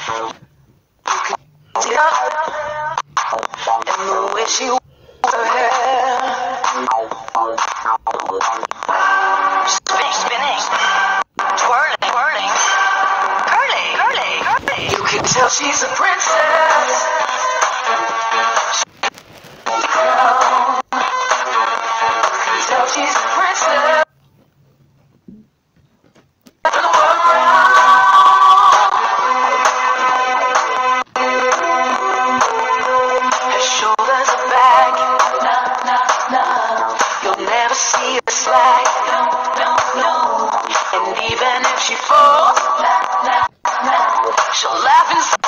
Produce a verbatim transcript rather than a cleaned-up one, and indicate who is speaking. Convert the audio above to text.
Speaker 1: And the way she moves her hair, spinning, spinning, twirling, twirling, curling, curling, curling. You can tell she's a princess. Crown. You can tell she's a princess. See her slide, no, no, no. And even if she falls, she'll laugh and